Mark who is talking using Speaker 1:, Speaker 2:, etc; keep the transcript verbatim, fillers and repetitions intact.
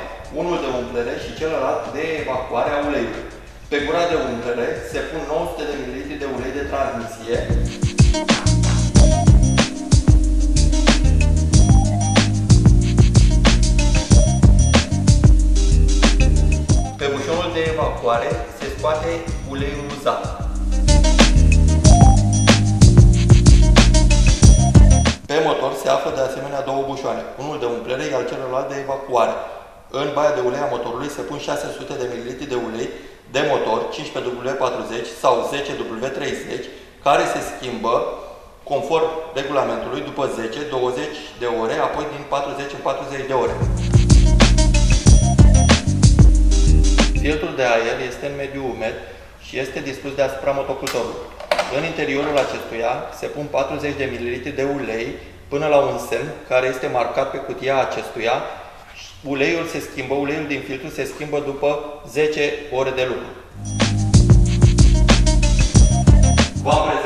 Speaker 1: unul de umplere și celălalt de evacuare a uleiului. Pe gura de umplere se pun nouă sute de mililitri de ulei de transmisie. Pe bușonul de evacuare se scoate uleiul uzat. Pe motor se află de asemenea două bușoane, unul de umplere, iar celălalt de evacuare. În baia de ulei a motorului se pun șase sute de mililitri de ulei de motor cincisprezece W patruzeci sau zece W treizeci, care se schimbă conform regulamentului după zece douăzeci de ore, apoi din patruzeci în patruzeci de ore. Filtrul de aer este în mediu umed și este dispus deasupra motocultorului. În interiorul acestuia se pun patruzeci de mililitri de ulei până la un semn care este marcat pe cutia acestuia. Uleiul se schimbă, uleiul din filtru se schimbă după zece ore de lucru. V-am